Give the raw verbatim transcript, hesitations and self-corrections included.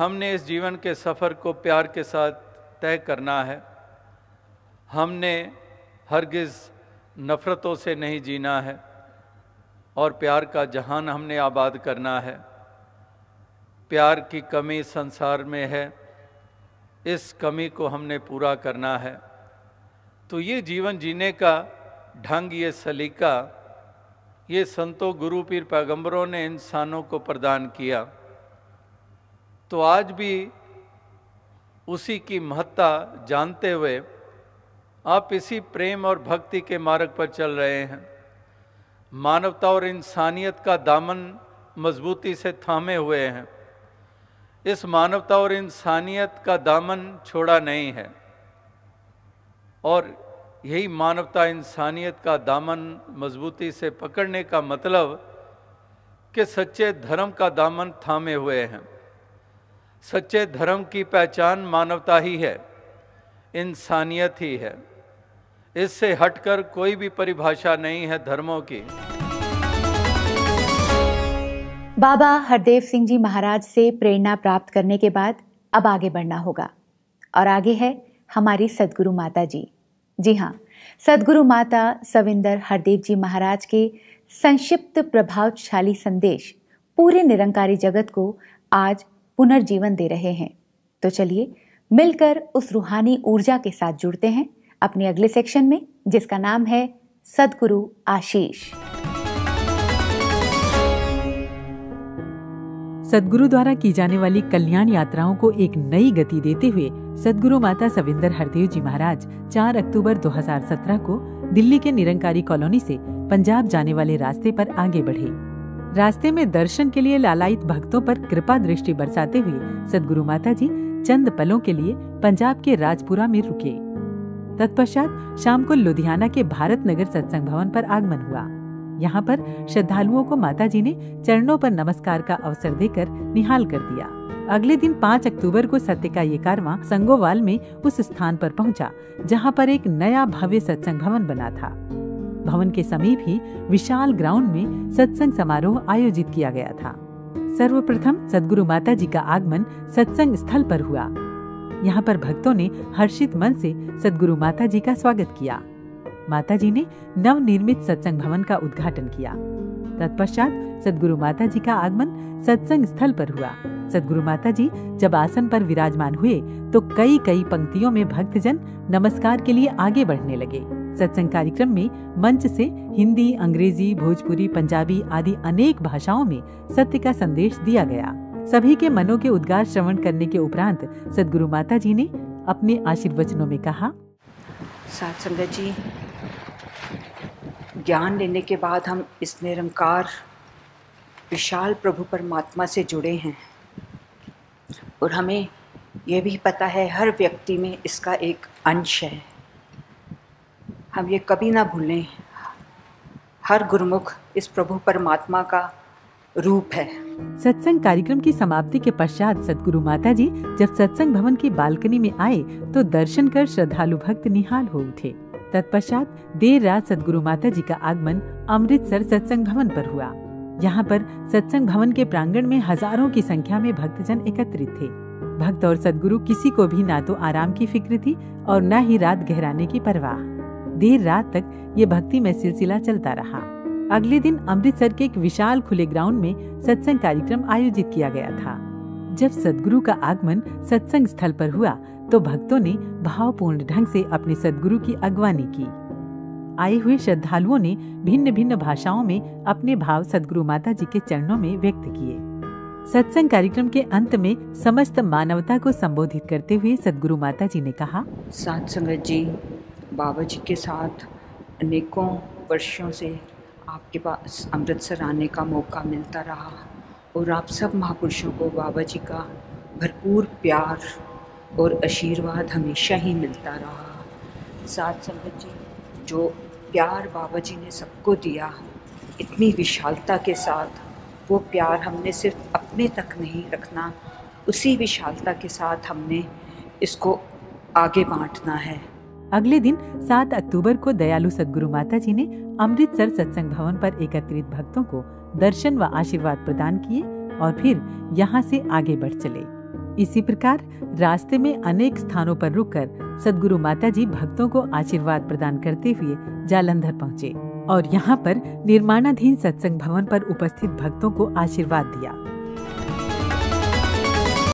हमने इस जीवन के सफ़र को प्यार के साथ तय करना है। हमने हरगिज़ नफ़रतों से नहीं जीना है और प्यार का जहान हमने आबाद करना है। प्यार की कमी संसार में है, इस कमी को हमने पूरा करना है। तो ये जीवन जीने का ढंग, ये सलीका, ये संतों, गुरु, पीर, पैगंबरों ने इंसानों को प्रदान किया। तो आज भी उसी की महत्ता जानते हुए आप इसी प्रेम और भक्ति के मार्ग पर चल रहे हैं। मानवता और इंसानियत का दामन मजबूती से थामे हुए हैं। इस मानवता और इंसानियत का दामन छोड़ा नहीं है और यही मानवता इंसानियत का दामन मजबूती से पकड़ने का मतलब कि सच्चे धर्म का दामन थामे हुए हैं। सच्चे धर्म की पहचान मानवता ही है, इंसानियत ही है। इससे हटकर कोई भी परिभाषा नहीं है धर्मों की। बाबा हरदेव सिंह जी महाराज से प्रेरणा प्राप्त करने के बाद अब आगे बढ़ना होगा और आगे है हमारी सदगुरु माता जी। जी हाँ, सदगुरु माता सविंदर हरदेव जी महाराज के संक्षिप्त प्रभावशाली संदेश पूरे निरंकारी जगत को आज पुनर्जीवन दे रहे हैं। तो चलिए मिलकर उस रूहानी ऊर्जा के साथ जुड़ते हैं अपने अगले सेक्शन में, जिसका नाम है सदगुरु आशीष। सदगुरु द्वारा की जाने वाली कल्याण यात्राओं को एक नई गति देते हुए सदगुरु माता सविंदर हरदेव जी महाराज चार अक्टूबर दो हज़ार सत्रह को दिल्ली के निरंकारी कॉलोनी से पंजाब जाने वाले रास्ते पर आगे बढ़े। रास्ते में दर्शन के लिए लालायित भक्तों पर कृपा दृष्टि बरसाते हुए सदगुरु माता जी चंद पलों के लिए पंजाब के राजपुरा में रुके। तत्पश्चात शाम को लुधियाना के भारत नगर सत्संग भवन पर आगमन हुआ। यहाँ पर श्रद्धालुओं को माता जी ने चरणों पर नमस्कार का अवसर देकर निहाल कर दिया। अगले दिन पाँच अक्टूबर को सत्य का ये कारवां संगोवाल में उस स्थान पर पहुंचा जहां पर एक नया भव्य सत्संग भवन बना था। भवन के समीप ही विशाल ग्राउंड में सत्संग समारोह आयोजित किया गया था। सर्वप्रथम सदगुरु माता जी का आगमन सत्संग स्थल पर हुआ। यहाँ पर भक्तों ने हर्षित मन से सदगुरु माता जी का स्वागत किया। माता जी ने नव निर्मित सत्संग भवन का उद्घाटन किया। तत्पश्चात सदगुरु माता जी का आगमन सत्संग स्थल पर हुआ। सदगुरु माता जी जब आसन पर विराजमान हुए तो कई कई पंक्तियों में भक्तजन नमस्कार के लिए आगे बढ़ने लगे। सत्संग कार्यक्रम में मंच से हिंदी, अंग्रेजी, भोजपुरी, पंजाबी आदि अनेक भाषाओं में सत्य का संदेश दिया गया। सभी के मनों के उद्गार श्रवण करने के उपरांत सदगुरु माता जी ने अपने आशीर्वचनों में कहा, साध संगत जी, ज्ञान लेने के बाद हम इस निरंकार विशाल प्रभु परमात्मा से जुड़े हैं और हमें यह भी पता है हर व्यक्ति में इसका एक अंश है। हम ये कभी ना भूलें, हर गुरुमुख इस प्रभु परमात्मा का रूप है। सत्संग कार्यक्रम की समाप्ति के पश्चात सदगुरु माता जी जब सत्संग भवन की बालकनी में आए तो दर्शन कर श्रद्धालु भक्त निहाल हो उठे। तत्पश्चात देर रात सदगुरु माता जी का आगमन अमृतसर सत्संग भवन पर हुआ। यहाँ पर सत्संग भवन के प्रांगण में हजारों की संख्या में भक्तजन एकत्रित थे। भक्त और सदगुरु किसी को भी ना तो आराम की फिक्र थी और न ही रात गहराने की परवाह। देर रात तक ये भक्ति में सिलसिला चलता रहा। अगले दिन अमृतसर के एक विशाल खुले ग्राउंड में सत्संग कार्यक्रम आयोजित किया गया था। जब सदगुरु का आगमन सत्संग स्थल पर हुआ तो भक्तों ने भावपूर्ण ढंग से अपने सदगुरु की अगवानी की। आए हुए श्रद्धालुओं ने भिन्न भिन्न भाषाओं में अपने भाव सदगुरु माता जी के चरणों में व्यक्त किए। सत्संग कार्यक्रम के अंत में समस्त मानवता को संबोधित करते हुए सदगुरु माता जी ने कहा, साध संगत जी, बाबा जी के साथ अनेकों वर्षों से आपके पास अमृतसर आने का मौका मिलता रहा और आप सब महापुरुषों को बाबा जी का भरपूर प्यार और आशीर्वाद हमेशा ही मिलता रहा। साध संगत जी, जो प्यार बाबा जी ने सबको दिया इतनी विशालता के साथ, वो प्यार हमने सिर्फ अपने तक नहीं रखना, उसी विशालता के साथ हमने इसको आगे बांटना है। अगले दिन सात अक्टूबर को दयालु सदगुरु माता जी ने अमृतसर सत्संग भवन पर एकत्रित भक्तों को दर्शन व आशीर्वाद प्रदान किए और फिर यहाँ से आगे बढ़ चले। इसी प्रकार रास्ते में अनेक स्थानों पर रुककर सद्गुरु माता जी भक्तों को आशीर्वाद प्रदान करते हुए जालंधर पहुंचे और यहाँ पर निर्माणाधीन सत्संग भवन पर उपस्थित भक्तों को आशीर्वाद दिया।